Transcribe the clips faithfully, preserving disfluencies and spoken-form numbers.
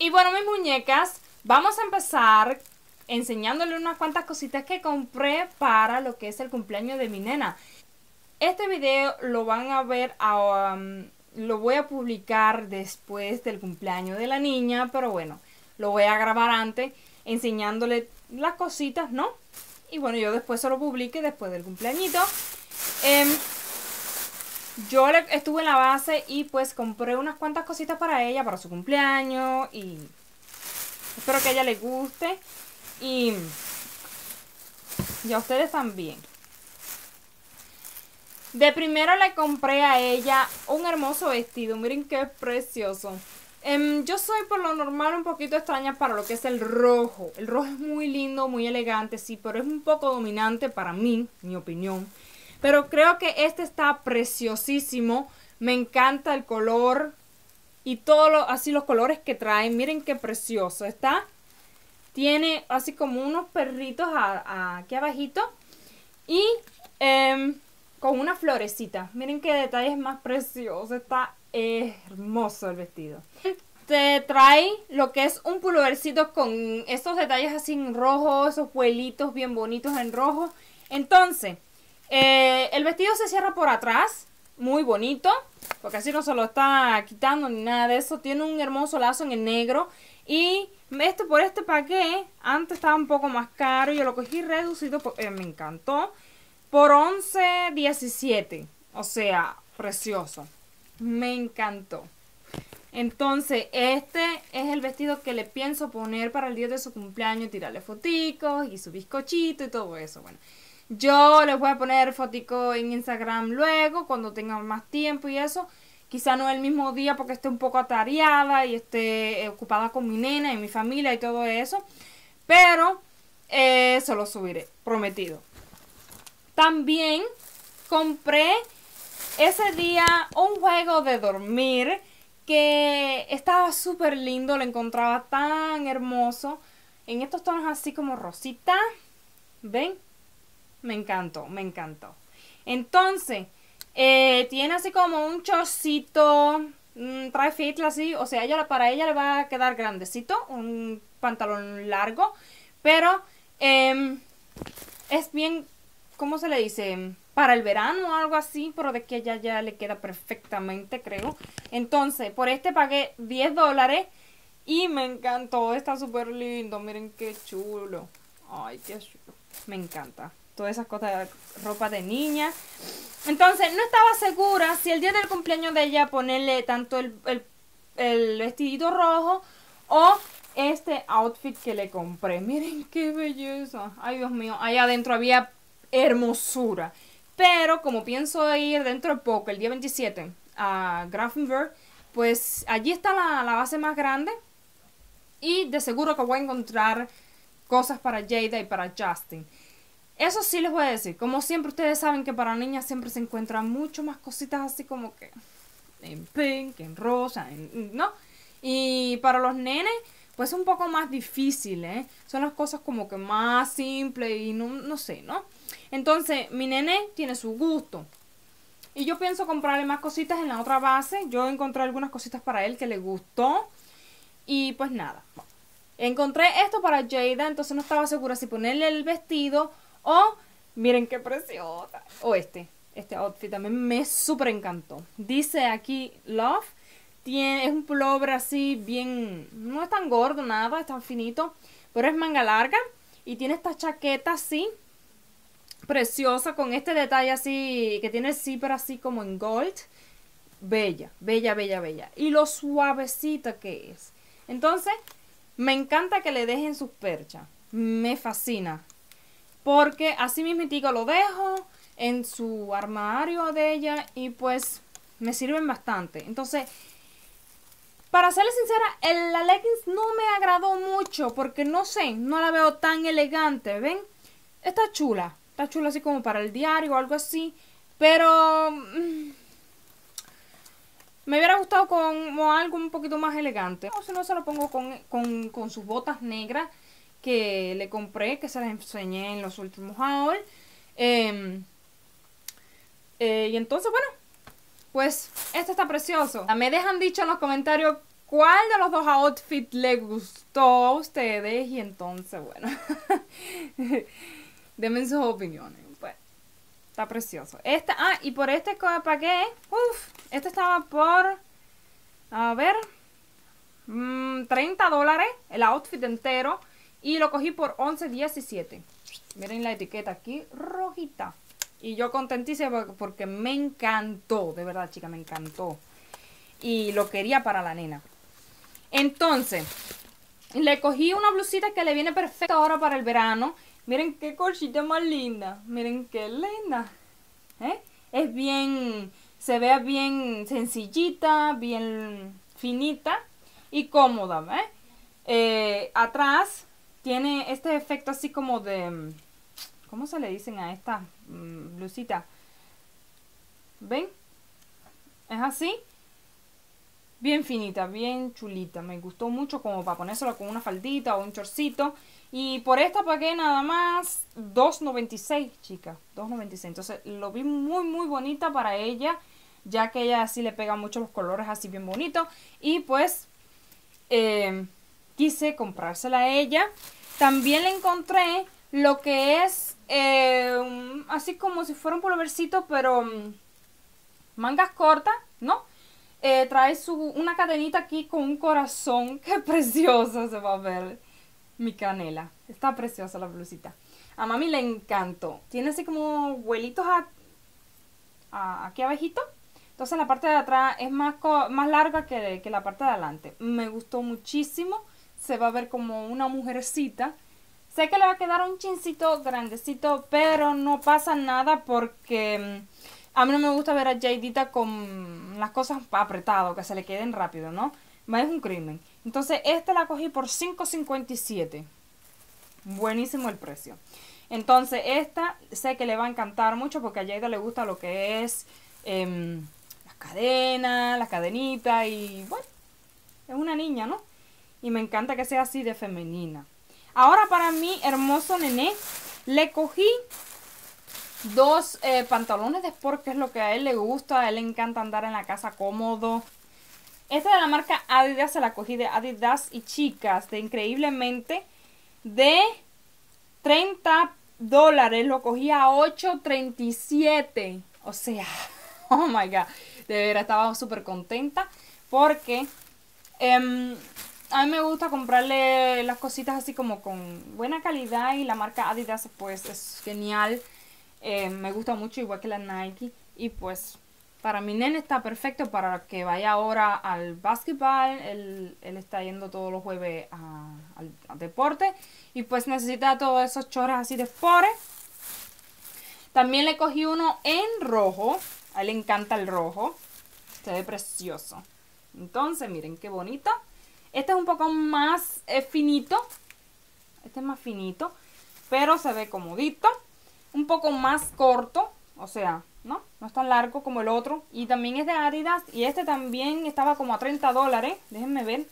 Y bueno, mis muñecas, vamos a empezar enseñándole unas cuantas cositas que compré para lo que es el cumpleaños de mi nena. Este video lo van a ver, um, lo voy a publicar después del cumpleaños de la niña, pero bueno, lo voy a grabar antes enseñándole las cositas, ¿no? Y bueno, yo después se lo publique después del cumpleañito. Eh, yo le, estuve en la base y pues compré unas cuantas cositas para ella, para su cumpleaños, y espero que a ella le guste y, y a ustedes también. De primero le compré a ella un hermoso vestido. Miren qué precioso. Um, yo soy por lo normal un poquito extraña para lo que es el rojo. El rojo es muy lindo, muy elegante, sí, pero es un poco dominante para mí, mi opinión. Pero creo que este está preciosísimo. Me encanta el color y todos lo, así los colores que trae. Miren qué precioso está. Tiene así como unos perritos a, a, aquí abajito. Y um, con una florecita. Miren qué detalles más preciosos. Está hermoso el vestido. Te trae lo que es un pullovercito con estos detalles así en rojo. Esos vuelitos bien bonitos en rojo. Entonces, eh, el vestido se cierra por atrás. Muy bonito. Porque así no se lo está quitando ni nada de eso. Tiene un hermoso lazo en el negro. Y este por este pagué. Antes estaba un poco más caro. Yo lo cogí reducido porque eh, me encantó. Por once diecisiete. O sea, precioso. Me encantó. Entonces, este es el vestido que le pienso poner para el día de su cumpleaños. Tirarle foticos y su bizcochito y todo eso. Bueno, yo les voy a poner foticos en Instagram luego, cuando tenga más tiempo y eso. Quizá no el mismo día porque esté un poco atareada y esté ocupada con mi nena y mi familia y todo eso. Pero eh, se lo subiré, prometido. También compré ese día un juego de dormir que estaba súper lindo, lo encontraba tan hermoso. En estos tonos así como rosita. ¿Ven? Me encantó, me encantó. Entonces, eh, tiene así como un chorcito, mmm, trae fit así, o sea, ella, para ella le va a quedar grandecito, un pantalón largo, pero eh, es bien, ¿cómo se le dice? Para el verano o algo así, pero de que ella ya le queda perfectamente, creo. Entonces, por este pagué diez dólares y me encantó, está súper lindo, miren qué chulo. Ay, qué chulo, me encanta. Todas esas cosas, ropa de niña. Entonces, no estaba segura si el día del cumpleaños de ella ponerle tanto el, el, el vestidito rojo o este outfit que le compré. Miren qué belleza. Ay, Dios mío. Allá adentro había hermosura. Pero como pienso ir dentro de poco, el día veintisiete, a Grafenberg, pues allí está la, la base más grande. Y de seguro que voy a encontrar cosas para Jada y para Justin. Eso sí les voy a decir, como siempre ustedes saben que para niñas siempre se encuentran mucho más cositas así como que en pink, en rosa, en, ¿no? Y para los nenes, pues un poco más difícil, ¿eh? Son las cosas como que más simples y no, no sé, ¿no? Entonces, mi nene tiene su gusto. Y yo pienso comprarle más cositas en la otra base. Yo encontré algunas cositas para él que le gustó. Y pues nada. Encontré esto para Jada, entonces no estaba segura si ponerle el vestido o, miren qué preciosa, o este, este outfit también me súper encantó. Dice aquí Love, tiene, es un pullover así bien, no es tan gordo nada, es tan finito, pero es manga larga y tiene esta chaqueta así, preciosa, con este detalle así, que tiene el zipper así como en gold. Bella, bella, bella, bella. Y lo suavecita que es. Entonces, me encanta que le dejen sus perchas. Me fascina. Porque así mismitico lo dejo en su armario de ella y pues me sirven bastante. Entonces, para serles sincera, el, la leggings no me agradó mucho porque no sé, no la veo tan elegante, ¿ven? Está chula, está chula así como para el diario o algo así, pero mmm, me hubiera gustado como algo un poquito más elegante. O si no, se lo pongo con, con, con sus botas negras que le compré, que se las enseñé en los últimos hauls. Eh, eh, y entonces, bueno, pues este está precioso. Me dejan dicho en los comentarios cuál de los dos outfits les gustó a ustedes. Y entonces, bueno, denme sus opiniones. Bueno, está precioso. Esta, ah, y por este que pagué, uff, este estaba por, a ver, mmm, treinta dólares, el outfit entero. Y lo cogí por once diecisiete. Miren la etiqueta aquí, rojita. Y yo contentísima porque me encantó, de verdad, chica, me encantó. Y lo quería para la nena. Entonces, le cogí una blusita que le viene perfecta ahora para el verano. Miren qué cosita más linda. Miren qué linda. ¿Eh? Es bien, se ve bien sencillita, bien finita y cómoda, ¿eh? Eh, atrás tiene este efecto así como de... ¿Cómo se le dicen a esta mmm, blusita? ¿Ven? Es así. Bien finita, bien chulita. Me gustó mucho como para ponérselo con una faldita o un chorcito. Y por esta pagué nada más dos noventa y seis, chicas. dos noventa y seis. Entonces lo vi muy muy bonita para ella. Ya que ella así le pega mucho los colores así bien bonitos. Y pues eh, quise comprársela a ella. También le encontré lo que es eh, así como si fuera un pullovercito, pero um, mangas cortas, ¿no? Eh, trae su, una cadenita aquí con un corazón. ¡Qué preciosa se va a ver! Mi canela. Está preciosa la blusita. A mami le encantó. Tiene así como vuelitos a, a, aquí abajito. Entonces la parte de atrás es más, más larga que, que la parte de adelante. Me gustó muchísimo. Se va a ver como una mujercita. Sé que le va a quedar un chincito grandecito, pero no pasa nada porque a mí no me gusta ver a Jadita con las cosas apretadas, que se le queden rápido, ¿no? Es un crimen. Entonces, este la cogí por cinco cincuenta y siete. Buenísimo el precio. Entonces, esta sé que le va a encantar mucho porque a Jada le gusta lo que es eh, las cadenas, las cadenitas y bueno, es una niña, ¿no? Y me encanta que sea así de femenina. Ahora para mi hermoso nené le cogí dos eh, pantalones de sport, que es lo que a él le gusta. A él le encanta andar en la casa cómodo. Esta de la marca Adidas, se la cogí de Adidas y chicas, de increíblemente, de treinta dólares, lo cogí a ocho treinta y siete. O sea, oh my god, de verdad estaba súper contenta porque... Eh, a mí me gusta comprarle las cositas así como con buena calidad y la marca Adidas pues es genial. Eh, me gusta mucho, igual que la Nike. Y pues para mi nene está perfecto para que vaya ahora al básquetbol. Él, él está yendo todos los jueves a, al, al deporte. Y pues necesita todos esos chores así de sport. También le cogí uno en rojo. A él le encanta el rojo. Se ve precioso. Entonces miren qué bonito. Este es un poco más eh, finito. Este es más finito. Pero se ve comodito. Un poco más corto. O sea, ¿no? No es tan largo como el otro. Y también es de Adidas. Y este también estaba como a treinta dólares. Déjenme ver.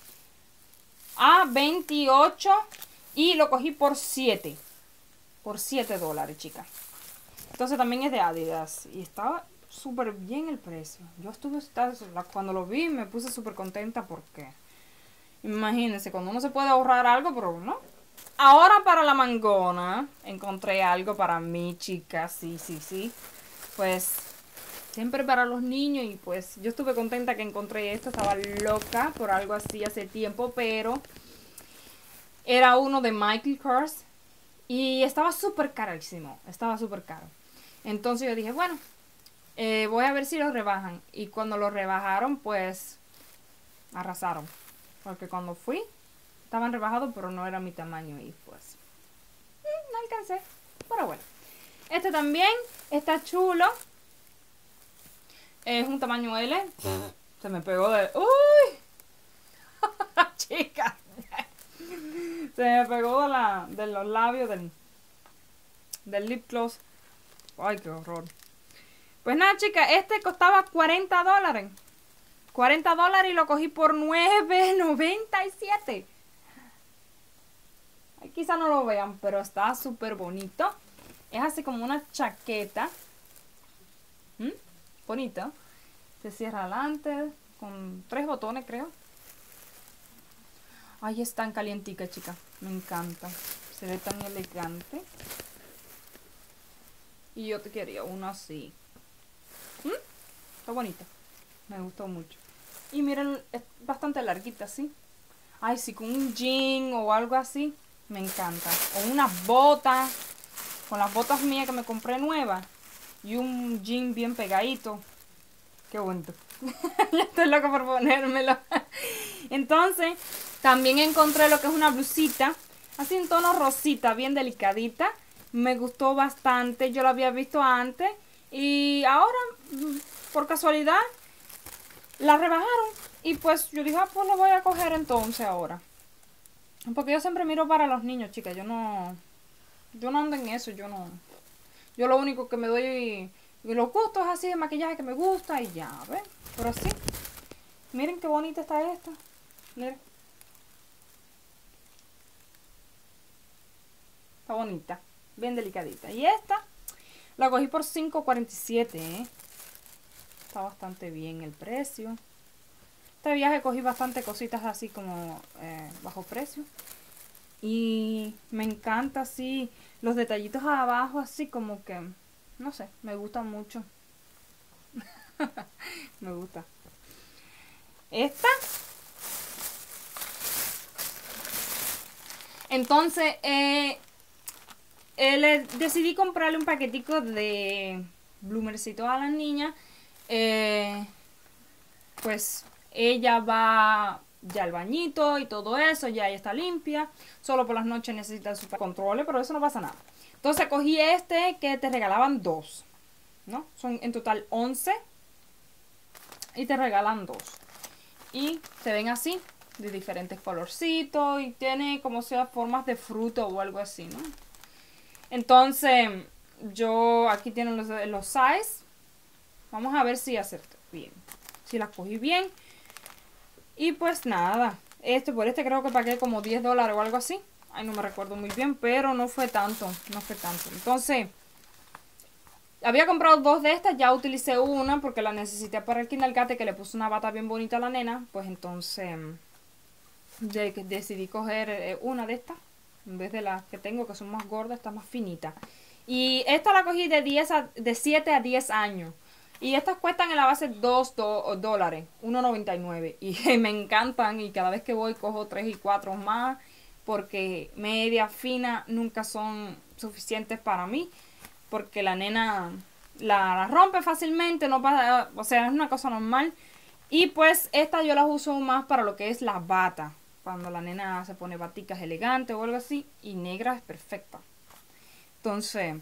A veintiocho. Y lo cogí por siete. Por siete dólares, chicas. Entonces también es de Adidas. Y estaba súper bien el precio. Yo estuve, cuando lo vi me puse súper contenta porque... Imagínense, cuando uno se puede ahorrar algo, pero no. Ahora para la mangona, encontré algo para mí, chicas. Sí, sí, sí. Pues, siempre para los niños. Y pues, yo estuve contenta que encontré esto. Estaba loca por algo así hace tiempo, pero... Era uno de Michael Kors. Y estaba súper carísimo. Estaba súper caro. Entonces yo dije, bueno, eh, voy a ver si lo rebajan. Y cuando lo rebajaron, pues, arrasaron. Porque cuando fui, estaban rebajados, pero no era mi tamaño. Y pues, no alcancé. Pero bueno. Este también está chulo. Es un tamaño L. Se me pegó de... ¡Uy! Chica. Se me pegó de, la, de los labios del, del lip gloss. Ay, qué horror. Pues nada, chicas. Este costaba cuarenta dólares. cuarenta dólares y lo cogí por nueve noventa y siete. Quizá no lo vean, pero está súper bonito. Es así como una chaqueta. ¿Mm? Bonito. Se cierra adelante con tres botones, creo. Ay, es tan calientica, chica. Me encanta. Se ve tan elegante. Y yo te quería una así. ¿Mm? Está bonita. Me gustó mucho. Y miren, es bastante larguita, ¿sí? Ay, sí, con un jean o algo así. Me encanta. O unas botas. Con las botas mías que me compré nuevas. Y un jean bien pegadito. Qué bonito. Ya estoy loca por ponérmelo. Entonces, también encontré lo que es una blusita. Así en tono rosita, bien delicadita. Me gustó bastante. Yo la había visto antes. Y ahora, por casualidad, la rebajaron. Y pues yo dije, ah, pues lo voy a coger entonces ahora. Porque yo siempre miro para los niños, chicas. Yo no... Yo no ando en eso. Yo no... Yo lo único que me doy... Los gustos así de maquillaje que me gusta y ya, ¿ven? Pero sí. Miren qué bonita está esta. Miren. Está bonita. Bien delicadita. Y esta la cogí por cinco cuarenta y siete, ¿eh? Está bastante bien el precio. Este viaje cogí bastante cositas así como eh, bajo precio. Y me encanta así los detallitos abajo así como que... No sé, me gusta mucho. Me gusta. Esta. Entonces, eh, eh, le decidí comprarle un paquetico de bloomercito a la niña. Eh, pues ella va ya al bañito y todo eso, ya ella está limpia. Solo por las noches necesita su control, pero eso no pasa nada. Entonces cogí este que te regalaban dos, ¿no? Son en total once y te regalan dos. Y se ven así, de diferentes colorcitos y tiene como sea formas de fruto o algo así, ¿no? Entonces, yo aquí tienen los, los size. Vamos a ver si acerté bien, si las cogí bien. Y pues nada, este por este creo que pagué como diez dólares o algo así. Ay, no me recuerdo muy bien, pero no fue tanto, no fue tanto. Entonces, había comprado dos de estas, ya utilicé una porque la necesité para el kindergarten, que le puse una bata bien bonita a la nena. Pues entonces, de, decidí coger eh, una de estas, en vez de las que tengo, que son más gordas, está más finita. Y esta la cogí de, diez a, de siete a diez años. Y estas cuestan en la base dos dólares, uno noventa y nueve. Y me encantan y cada vez que voy cojo tres y cuatro más. Porque media fina nunca son suficientes para mí. Porque la nena la, la rompe fácilmente. No pasa, o sea, es una cosa normal. Y pues esta yo las uso más para lo que es la bata. Cuando la nena se pone baticas elegantes o algo así. Y negra es perfecta. Entonces,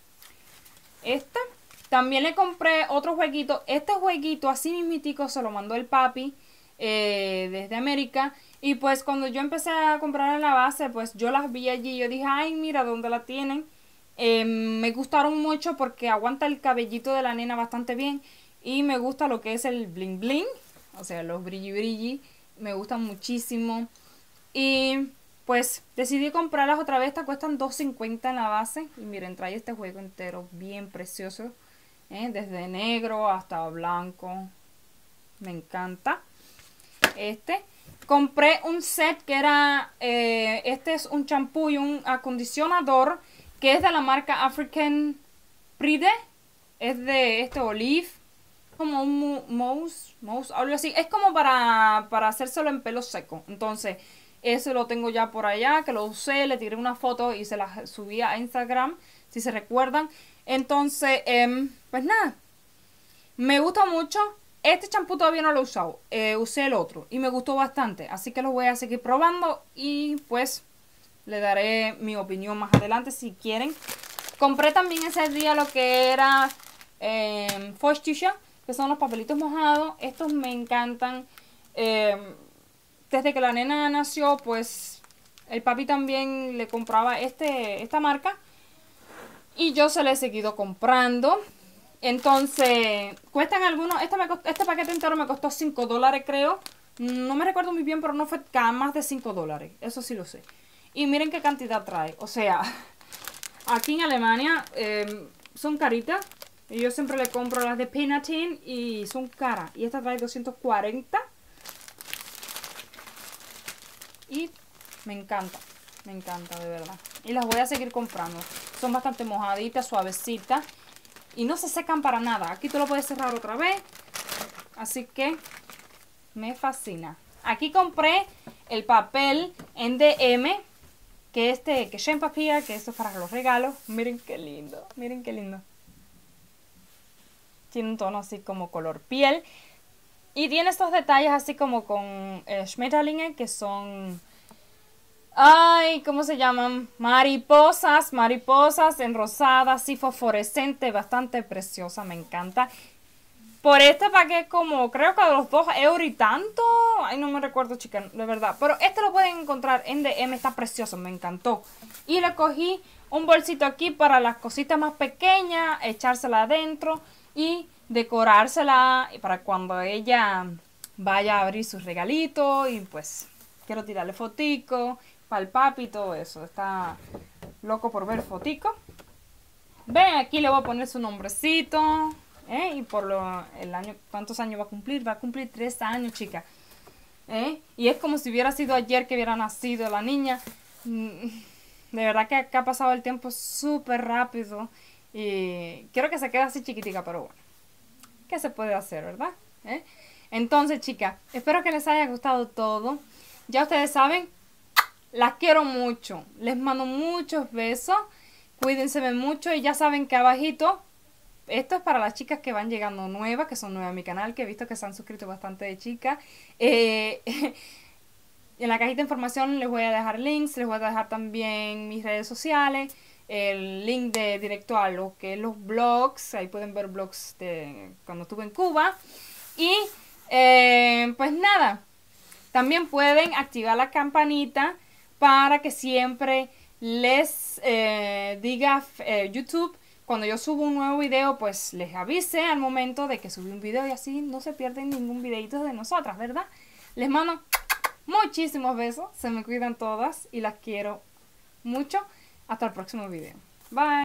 esta. También le compré otro jueguito. Este jueguito así mismitico se lo mandó el papi eh, desde América. Y pues cuando yo empecé a comprar en la base, pues yo las vi allí. Yo dije, ay, mira dónde la tienen. Eh, me gustaron mucho porque aguanta el cabellito de la nena bastante bien. Y me gusta lo que es el bling bling. O sea, los brilli brilli. Me gustan muchísimo. Y pues decidí comprarlas otra vez. Estas cuestan dos cincuenta en la base. Y miren, trae este juego entero bien precioso. ¿Eh? Desde negro hasta blanco. Me encanta. Este. Compré un set que era, eh, este es un champú y un acondicionador que es de la marca African Pride. Es de este Olive. Como un mousse, mousse, algo así. Es como para, para hacérselo en pelo seco. Entonces, ese lo tengo ya por allá, que lo usé, le tiré una foto y se la subí a Instagram, si se recuerdan. Entonces, eh, pues nada. Me gusta mucho. Este champú todavía no lo he usado, eh, usé el otro y me gustó bastante, así que lo voy a seguir probando y pues le daré mi opinión más adelante si quieren. Compré también ese día lo que era eh, Feuchttücher, que son los papelitos mojados. Estos me encantan. Eh, desde que la nena nació, pues el papi también le compraba este, esta marca y yo se la he seguido comprando. Entonces, cuestan algunos, este, me costó, este paquete entero me costó cinco dólares creo. No me recuerdo muy bien, pero no fue más de cinco dólares. Eso sí lo sé. Y miren qué cantidad trae. O sea, aquí en Alemania eh, son caritas. Y yo siempre le compro las de Pinatin y son caras. Y esta trae doscientos cuarenta. y me encanta, me encanta de verdad. Y las voy a seguir comprando. Son bastante mojaditas, suavecitas y no se secan para nada. Aquí tú lo puedes cerrar otra vez. Así que me fascina. Aquí compré el papel en D M, que este, que Shane Papier, que esto es para los regalos. Miren qué lindo, miren qué lindo. Tiene un tono así como color piel. Y tiene estos detalles así como con eh, Schmetterlinge, que son... Ay, ¿cómo se llaman? Mariposas, mariposas en rosada, así fosforescente, bastante preciosa, me encanta. Por este pagué como, creo que a los dos euros y tanto. Ay, no me recuerdo, chicas, de verdad. Pero este lo pueden encontrar en D M, está precioso, me encantó. Y le cogí un bolsito aquí para las cositas más pequeñas, echársela adentro y decorársela para cuando ella vaya a abrir sus regalitos. Y pues, quiero tirarle fotico para el papi y todo eso. Está loco por ver fotico. Ven, aquí le voy a poner su nombrecito. ¿Eh? Y por lo, el año, ¿cuántos años va a cumplir? Va a cumplir tres años, chica. ¿Eh? Y es como si hubiera sido ayer que hubiera nacido la niña. De verdad que acá ha pasado el tiempo súper rápido. Y quiero que se quede así chiquitica, pero bueno. ¿Qué se puede hacer, verdad? ¿Eh? Entonces, chicas, espero que les haya gustado todo. Ya ustedes saben, las quiero mucho. Les mando muchos besos. Cuídense mucho y ya saben que abajito... Esto es para las chicas que van llegando nuevas, que son nuevas a mi canal, que he visto que se han suscrito bastante de chicas. Eh, en la cajita de información les voy a dejar links, les voy a dejar también mis redes sociales, el link de directo a lo que es los blogs, ahí pueden ver blogs de cuando estuve en Cuba. Y eh, pues nada, también pueden activar la campanita para que siempre les eh, diga eh, YouTube cuando yo subo un nuevo video, pues les avise al momento de que subí un video y así no se pierden ningún videito de nosotras, ¿verdad? Les mando muchísimos besos, se me cuidan todas y las quiero mucho. Hasta el próximo video. Bye.